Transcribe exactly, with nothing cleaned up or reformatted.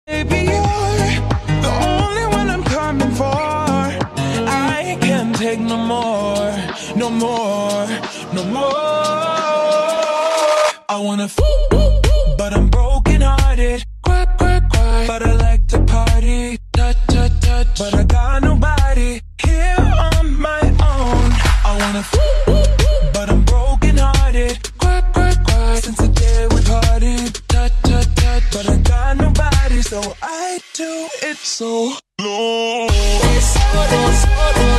Baby, you're the only one I'm coming for. I can't take no more, no more, no more. I wanna f, but I'm broken hearted. Cry, cry, cry, but I like to party. Touch, touch, touch, but I got nobody here on my own. I wanna f, but I'm broken hearted. Cry, cry, cry, since the day we parted. Touch, touch, touch, but I got nobody, so I do it so low. Solo, solo.